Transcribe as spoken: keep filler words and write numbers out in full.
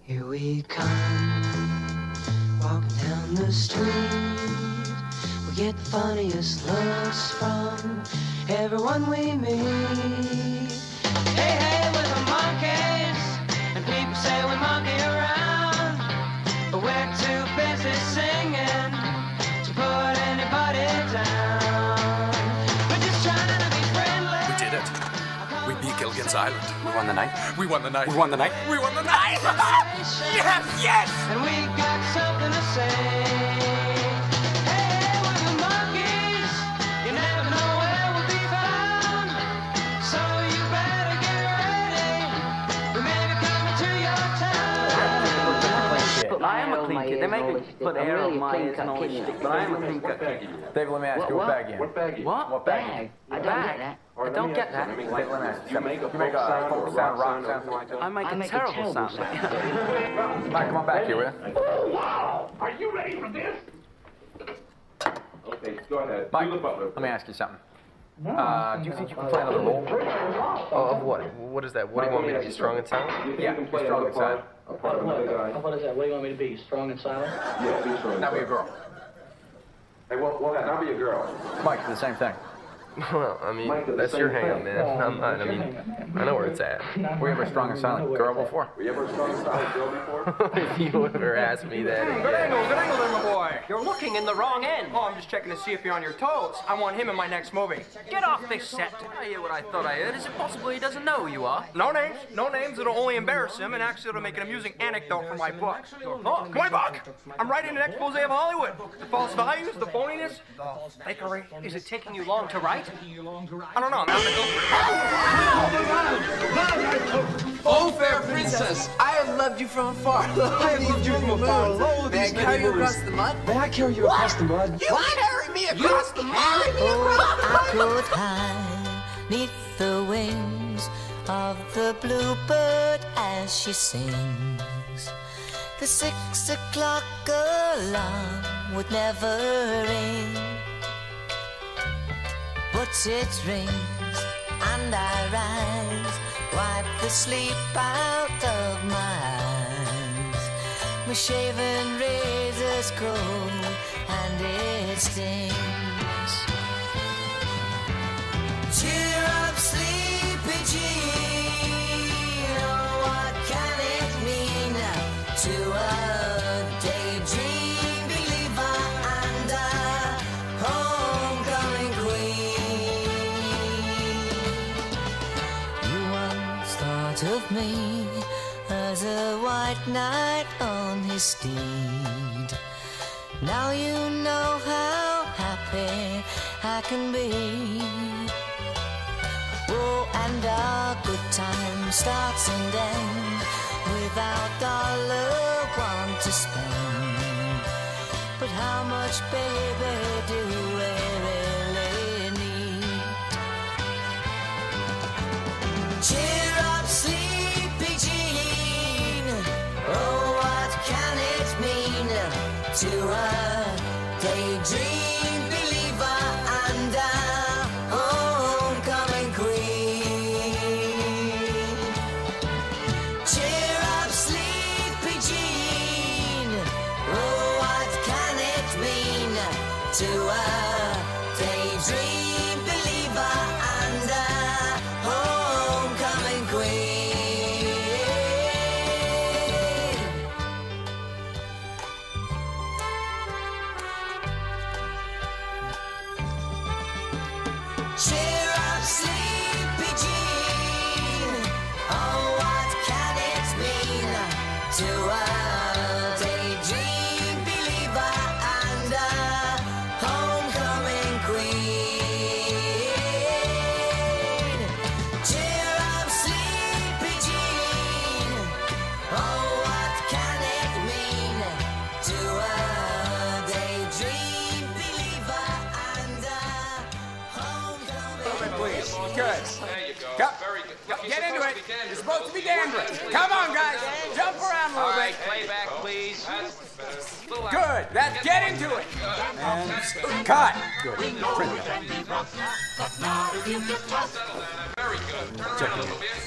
Here we come, walking down the street. We get the funniest looks from everyone we meet. Hey, hey, we're the Monkees, and people say we monkey around, but we're too busy singing to put anybody down. We're just trying to be friendly. We did it. We beat Gilligan's Island. We won the night. We won the night. We won the night. We won the night. Yes, yes. And we got something to say. Hey, we're the Monkees. You never know where we'll be found, so you better get ready. We may be coming to your town. I am a clean kid. They make me put air on my ears and all this shit, but I am a clean cut kid. David, let me ask you, what bag you? What bag? What? What bag? A bag? I don't get that. David, let me ask you. You make a folk sound, rock sound, something like that? I make a terrible sound. Mike, come on back here, will you? Oh, wow! Are you ready for this? Okay, go ahead. Mike, Do the butler. let me ask you something. Uh, do you think you can play another role? Oh, of what? What is that? What do you want me to be, strong and silent? Yeah, be strong and silent. A part of another guy. What is that? What do you want me to be? Strong and silent? Yeah, be strong. Now be a girl. Hey, well, well, now be a girl. Mike, the same thing. Well, I mean, that's your hang-up, man. I'm not, I mean, I know where it's at. Were you ever a strong and silent girl before? Were you ever a strong and silent girl before? If you ever asked me that Good again. angle, good angle there, my boy. You're looking in the wrong end. Oh, I'm just checking to see if you're on your toes. I want him in my next movie. Get off this set. I hear what I thought I heard. Is it possible he doesn't know who you are? No names. No names. It'll only embarrass him, and actually it'll make an amusing anecdote for my book. Oh, my book! I'm writing an expose of Hollywood. The false values, the phoniness, the fakery. Is it taking you long to write? I don't know. I'm Oh, fair princess, I have loved you from afar. I have loved you from afar. May I carry you across the mud? May I carry you across the mud? You carry me across the mud? I could hide neath the wings of the bluebird as she sings. The six o'clock alarm would never ring, but it rings and I rise, wipe the sleep out of my eyes. My shaven razor's cold and it stings. Cheer up, sleepy Jean. Oh, what can it mean to a daydream believer and a homecoming queen? You once thought of me as a white knight on his steed. Now you know how happy I can be. Oh, and our good time starts and ends without dollar one to spend. But how much, baby, do we really need? Cheer up, sleepy Jean. Oh, what can it mean to a daydream believer and a homecoming queen? Cheer up, sleepy Jean. Oh, what can it mean to a daydream believer and a homecoming queen? Cheer up, sleepy Jean. Oh, what can it mean to a daydream believer and a homecoming queen? Cheer up, sleepy Jean. Oh, what can it mean to a daydream believer and a homecoming Please. queen? Good. There you go. Go. Very good. Get into it. You're supposed to be dandruff. Come on, guys. Jump around a little bit. Playback, please. Good. That's get into it. And cut. Good. Print that. Very good. Turn around a little bit.